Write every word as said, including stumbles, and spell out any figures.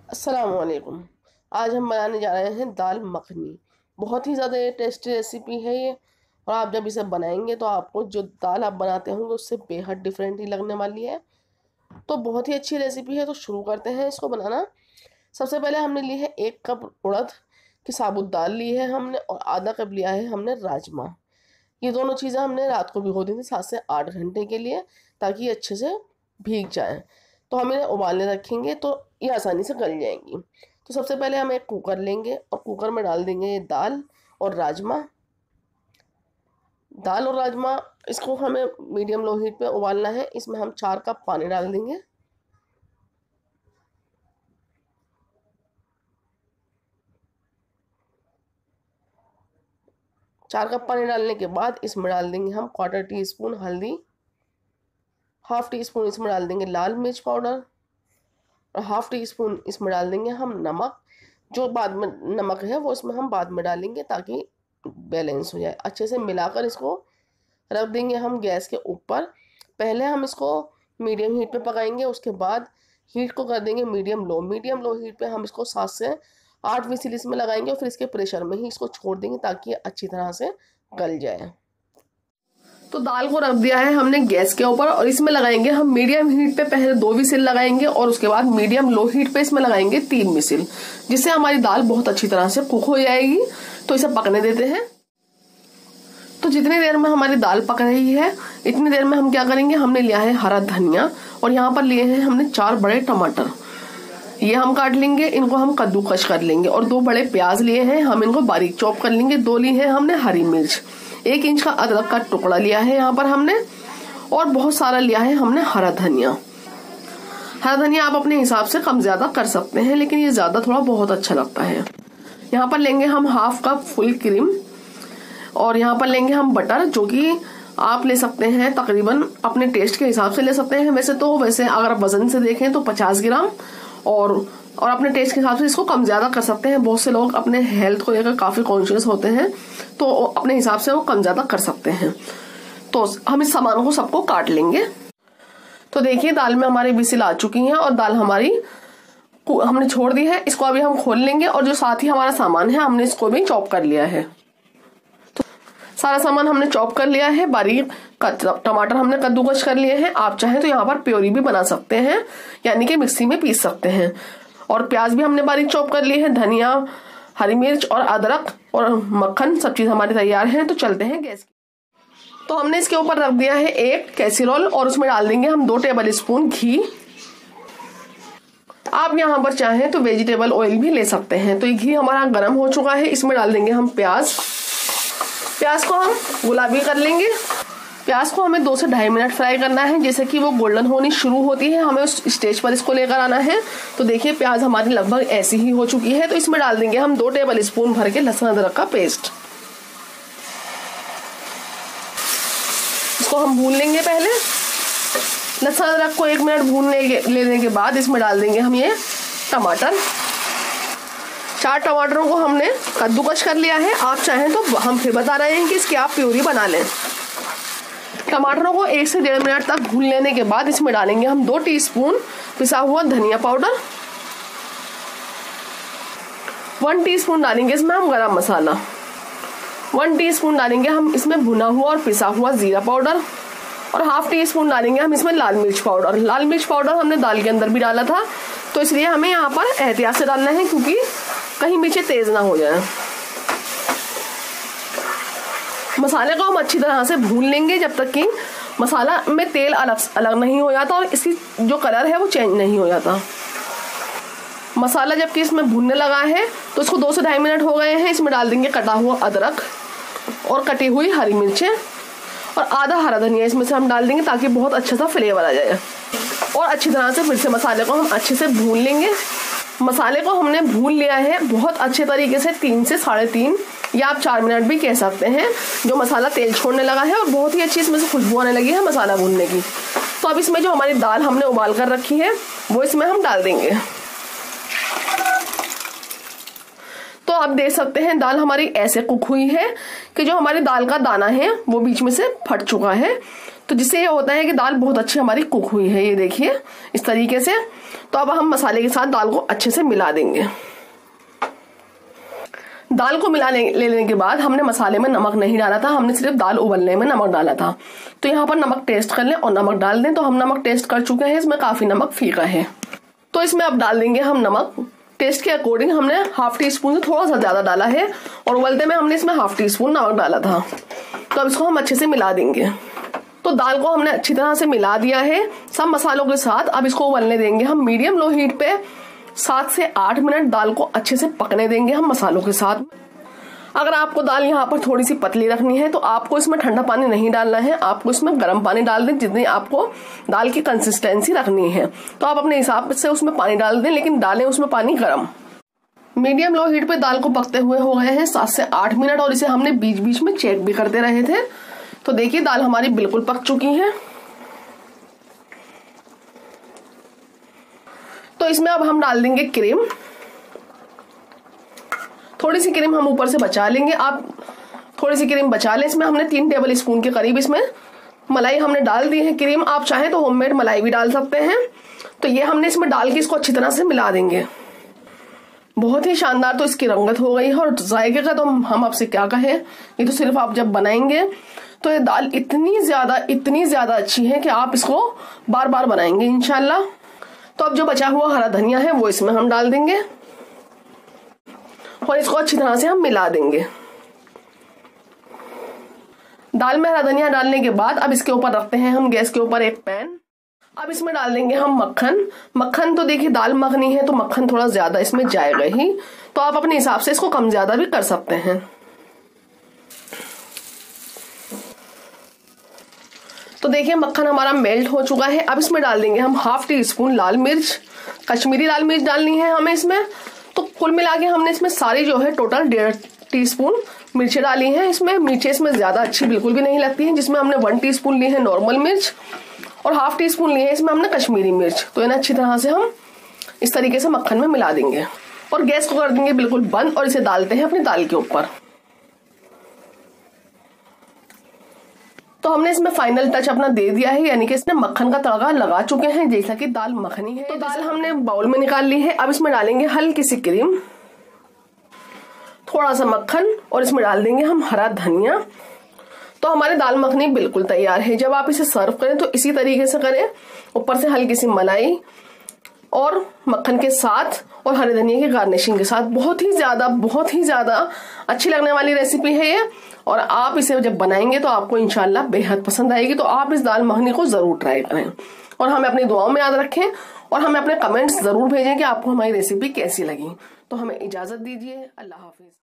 अस्सलाम वालेकुम। आज हम बनाने जा रहे हैं दाल मखनी। बहुत ही ज़्यादा टेस्टी रेसिपी है ये, और आप जब इसे बनाएंगे तो आपको जो दाल आप बनाते होंगे उससे बेहद डिफरेंट ही लगने वाली है। तो बहुत ही अच्छी रेसिपी है, तो शुरू करते हैं इसको बनाना। सबसे पहले हमने ली है एक कप उड़द की साबुत दाल ली है हमने, और आधा कप लिया है हमने राजमा। ये दोनों चीज़ें हमने रात को भिगो दी थी सात से आठ घंटे के लिए, ताकि ये अच्छे से भीग जाए। तो हम इन्हें उबालने रखेंगे तो ये आसानी से गल जाएंगी। तो सबसे पहले हम एक कुकर लेंगे और कुकर में डाल देंगे ये दाल और राजमा। दाल और राजमा इसको हमें मीडियम लो हीट पे उबालना है। इसमें हम चार कप पानी डाल देंगे। चार कप पानी डालने के बाद इसमें डाल देंगे हम क्वार्टर टी स्पून हल्दी, हाफ टी स्पून इसमें डाल देंगे लाल मिर्च पाउडर, और हाफ टी स्पून इसमें डाल देंगे हम नमक। जो बाद में नमक है वो इसमें हम बाद में डालेंगे ताकि बैलेंस हो जाए। अच्छे से मिलाकर इसको रख देंगे हम गैस के ऊपर। पहले हम इसको मीडियम हीट पे पकाएंगे, उसके बाद हीट को कर देंगे medium low. Medium low heat पे हम इसको सात से आठ विसिल इसमें लगाएंगे, और फिर इसके प्रेशर में ही इसको छोड़ देंगे ताकि ये अच्छी तरह से गल जाए। तो दाल को रख दिया है हमने गैस के ऊपर, और इसमें लगाएंगे हम मीडियम हीट पे पहले दो विसिल लगाएंगे, और उसके बाद मीडियम लो हीट पे इसमें लगाएंगे तीन विसिल, जिससे हमारी दाल बहुत अच्छी तरह से कुक हो जाएगी। तो इसे पकने देते हैं। तो जितनी देर में हमारी दाल पक रही है इतनी देर में हम क्या करेंगे, हमने लिया है हरा धनिया, और यहाँ पर लिए हैं हमने चार बड़े टमाटर। ये हम काट लेंगे, इनको हम कद्दूकश कर लेंगे। और दो बड़े प्याज लिए हैं, हम इनको बारीक चॉप कर लेंगे। दो ली है हमने हरी मिर्च, एक इंच का अदरक का टुकड़ा लिया है यहाँ पर हमने, और बहुत सारा लिया है हमने हरा धनिया। हरा धनिया आप अपने हिसाब से कम ज्यादा कर सकते हैं, लेकिन ये ज्यादा थोड़ा बहुत अच्छा लगता है। यहाँ पर लेंगे हम हाफ कप फुल क्रीम, और यहाँ पर लेंगे हम बटर, जो कि आप ले सकते हैं तकरीबन अपने टेस्ट के हिसाब से ले सकते हैं। वैसे तो वैसे अगर आप वजन से देखें तो पचास ग्राम, और और अपने टेस्ट के हिसाब से इसको कम ज्यादा कर सकते हैं। बहुत से लोग अपने हेल्थ को लेकर काफी कॉन्शियस होते हैं, तो अपने हिसाब से वो कम ज्यादा कर सकते हैं। तो हम इस सामान को सबको काट लेंगे। तो देखिए दाल में हमारी विसिल आ चुकी है, और दाल हमारी हमने छोड़ दी है। इसको अभी हम खोल लेंगे, और जो साथ ही हमारा सामान है हमने इसको भी चॉप कर लिया है। तो सारा सामान हमने चॉप कर लिया है। बारीक टमाटर हमने कद्दूकस कर लिए हैं। आप चाहें तो यहाँ पर प्योरी भी बना सकते हैं, यानी कि मिक्सी में पीस सकते हैं। और प्याज भी हमने बारीक चॉप कर लिए है। धनिया, हरी मिर्च और अदरक और मक्खन, सब चीज हमारी तैयार है। तो चलते हैं गैस की। तो हमने इसके ऊपर रख दिया है एक कैसेरोल, और उसमें डाल देंगे हम दो टेबल स्पून घी। आप यहाँ पर चाहें तो वेजिटेबल ऑयल भी ले सकते हैं। तो ये घी हमारा गर्म हो चुका है, इसमें डाल देंगे हम प्याज। प्याज को हम गुलाबी कर लेंगे। प्याज को हमें दो से ढाई मिनट फ्राई करना है। जैसे कि वो गोल्डन होनी शुरू होती है, हमें उस स्टेज पर इसको लेकर आना है। तो देखिए प्याज हमारी लगभग ऐसी ही हो चुकी है। तो इसमें डाल देंगे हम दो टेबल स्पून भर के लहसुन अदरक का पेस्ट। इसको हम भून लेंगे। पहले लहसुन अदरक को एक मिनट भून लेने के बाद इसमें डाल देंगे हम ये टमाटर। चार टमाटरों को हमने कद्दूकस कर लिया है। आप चाहें तो हम फिर बता रहे हैं कि इसकी आप प्यूरी बना लें। टमाटरों को एक से डेढ़ मिनट तक भून लेने के बाद इसमें डालेंगे हम दो टीस्पून पिसा हुआ धनिया पाउडर। वन टीस्पून डालेंगे इसमें हम गरम मसाला। वन टीस्पून डालेंगे हम इसमें भुना हुआ और पिसा हुआ जीरा पाउडर, और हाफ टी स्पून डालेंगे हम इसमें लाल मिर्च पाउडर। लाल मिर्च पाउडर हमने दाल के अंदर भी डाला था, तो इसलिए हमें यहाँ पर एहतियात से डालना है, क्योंकि कहीं मिर्चें तेज ना हो जाए। मसाले को हम अच्छी तरह से भून लेंगे जब तक कि मसाला में तेल अलग अलग नहीं हो जाता और इसकी जो कलर है वो चेंज नहीं हो जाता। मसाला जबकि इसमें भूनने लगा है तो इसको दो से ढाई मिनट हो गए हैं। इसमें डाल देंगे कटा हुआ अदरक और कटी हुई हरी मिर्चें, और आधा हरा धनिया इसमें से हम डाल देंगे ताकि बहुत अच्छा सा फ्लेवर आ जाए। और अच्छी तरह से फिर से मसाले को हम अच्छे से भून लेंगे। मसाले को हमने भून लिया है बहुत अच्छे तरीके से, तीन से साढ़े तीन या आप चार मिनट भी कह सकते हैं, जो मसाला तेल छोड़ने लगा है और बहुत ही अच्छी इसमें से खुशबू आने लगी है मसाला भूनने की। तो अब इसमें जो हमारी दाल हमने उबाल कर रखी है वो इसमें हम डाल देंगे। तो तो आप देख सकते हैं दाल हमारी ऐसे कुक हुई है कि जो हमारी दाल का दाना है वो बीच में से फट चुका है, तो जिससे ये होता है कि दाल बहुत अच्छी हमारी कुक हुई है। ये देखिए इस तरीके से। तो अब हम मसाले के साथ दाल को अच्छे से मिला देंगे। दाल को मिला ले लेने के बाद हमने मसाले में नमक नहीं डाला था, हमने सिर्फ दाल उबलने में नमक डाला था। तो यहाँ पर नमक टेस्ट कर लें और नमक डाल दें। तो हम नमक टेस्ट कर चुके हैं, इसमें काफी नमक फीका है। तो इसमें अब डाल देंगे हम नमक टेस्ट के अकॉर्डिंग। हमने हाफ टी स्पून से थोड़ा सा ज्यादा डाला है और उबलते में हमने इसमें हाफ टी स्पून नमक डाला था। तो अब इसको हम अच्छे से मिला देंगे। तो दाल को हमने अच्छी तरह से मिला दिया है सब मसालों के साथ। अब इसको उबलने देंगे हम मीडियम लो हीट पे। सात से आठ मिनट दाल को अच्छे से पकने देंगे हम मसालों के साथ। अगर आपको दाल यहाँ पर थोड़ी सी पतली रखनी है तो आपको इसमें ठंडा पानी नहीं डालना है, आपको इसमें गर्म पानी डाल दें जितनी आपको दाल की कंसिस्टेंसी रखनी है। तो आप अपने हिसाब से उसमें पानी डाल दें, लेकिन डालें उसमें पानी गर्म। मीडियम लो हीट पे दाल को पकते हुए हो गए हैं सात से आठ मिनट और इसे हमने बीच बीच में चेक भी करते रहे थे। तो देखिए दाल हमारी बिल्कुल पक चुकी है। तो इसमें अब हम डाल देंगे क्रीम। थोड़ी सी क्रीम हम ऊपर से बचा लेंगे, आप थोड़ी सी क्रीम बचा लें। इसमें हमने तीन टेबल स्पून के करीब इसमें मलाई हमने डाल दी है। क्रीम आप चाहें तो होममेड मलाई भी डाल सकते हैं। तो ये हमने इसमें डाल के इसको अच्छी तरह से मिला देंगे। बहुत ही शानदार तो इसकी रंगत हो गई है और जायके का तो हम आपसे क्या कहें, ये तो सिर्फ आप जब बनाएंगे तो ये दाल इतनी ज्यादा इतनी ज्यादा अच्छी है कि आप इसको बार बार बनाएंगे इंशाल्लाह। तो अब जो बचा हुआ हरा धनिया है वो इसमें हम डाल देंगे और इसको अच्छी तरह से हम मिला देंगे। दाल में हरा धनिया डालने के बाद अब इसके ऊपर रखते हैं हम गैस के ऊपर एक पैन। अब इसमें डाल देंगे हम मक्खन। मक्खन तो देखिए दाल मखनी है तो मक्खन थोड़ा ज्यादा इसमें जाएगा ही, तो आप अपने हिसाब से इसको कम ज्यादा भी कर सकते हैं। तो देखिए मक्खन हमारा मेल्ट हो चुका है। अब इसमें डाल देंगे हम हाफ टी स्पून लाल मिर्च। कश्मीरी लाल मिर्च डालनी है हमें इसमें। तो कुल मिला के हमने इसमें सारी जो है टोटल डेढ़ टी स्पून मिर्चें डाली हैं। इसमें मिर्चें इसमें ज्यादा अच्छी बिल्कुल भी नहीं लगती हैं, जिसमें हमने वन टी स्पून ली है नॉर्मल मिर्च और हाफ टी स्पून ली है इसमें हमने कश्मीरी मिर्च। तो इन्हें अच्छी तरह से हम इस तरीके से मक्खन में मिला देंगे और गैस को कर देंगे बिल्कुल बंद और इसे डालते हैं अपनी दाल के ऊपर। तो हमने इसमें फाइनल टच अपना दे दिया है, यानी कि इसने मक्खन का तड़का लगा चुके हैं जैसा कि दाल मखनी है। तो दाल हमने बाउल में निकाल ली है। अब इसमें डालेंगे हल्की सी क्रीम, थोड़ा सा मक्खन और इसमें डाल देंगे हम हरा धनिया। तो हमारी दाल मखनी बिल्कुल तैयार है। जब आप इसे सर्व करें तो इसी तरीके से करें, ऊपर से हल्की सी मलाई और मक्खन के साथ और हरे धनिया की गार्निशिंग के साथ। बहुत ही ज्यादा बहुत ही ज्यादा अच्छी लगने वाली रेसिपी है ये और आप इसे जब बनाएंगे तो आपको इंशाल्लाह बेहद पसंद आएगी। तो आप इस दाल मखनी को जरूर ट्राई करें और हमें अपनी दुआओं में याद रखें और हमें अपने कमेंट्स जरूर भेजें कि आपको हमारी रेसिपी कैसी लगी। तो हमें इजाजत दीजिए। अल्लाह हाफिज।